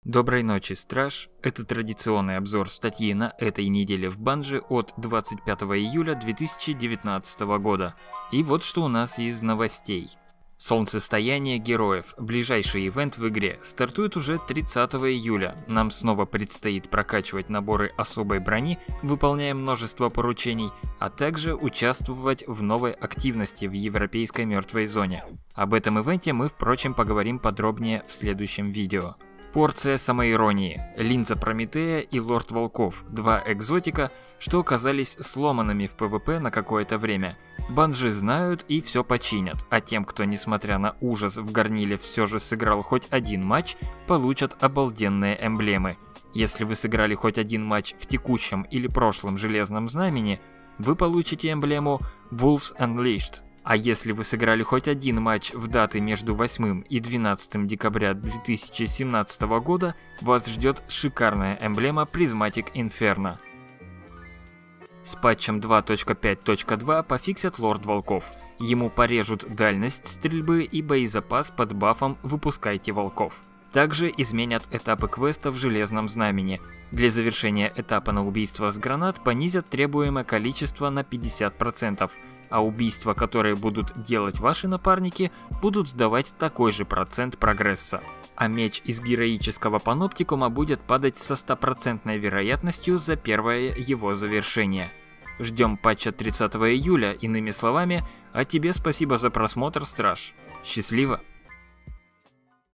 Доброй ночи, Страж. Это традиционный обзор статьи на этой неделе в Bungie от 25 июля 2019 года. И вот что у нас из новостей. Солнцестояние героев. Ближайший ивент в игре стартует уже 30 июля. Нам снова предстоит прокачивать наборы особой брони, выполняя множество поручений, а также участвовать в новой активности в европейской мертвой зоне. Об этом ивенте мы, впрочем, поговорим подробнее в следующем видео. Порция самоиронии. Линза Прометея и Лорд Волков. Два экзотика, что оказались сломанными в ПВП на какое-то время. Bungie знают и все починят, а тем, кто, несмотря на ужас в горниле, все же сыграл хоть один матч, получат обалденные эмблемы. Если вы сыграли хоть один матч в текущем или прошлом Железном Знамени, вы получите эмблему Wolves Unleashed. А если вы сыграли хоть один матч в даты между 8 и 12 декабря 2017 года, вас ждет шикарная эмблема Prismatic Inferno. С патчем 2.5.2 пофиксят Лорд Волков. Ему порежут дальность стрельбы и боезапас под бафом «Выпускайте волков». Также изменят этапы квеста в Железном Знамени. Для завершения этапа на убийство с гранат понизят требуемое количество на 50%. А убийства, которые будут делать ваши напарники, будут давать такой же процент прогресса. А меч из героического паноптикума будет падать со 100% вероятностью за первое его завершение. Ждем патча 30 июля, иными словами, а тебе спасибо за просмотр, Страж. Счастливо!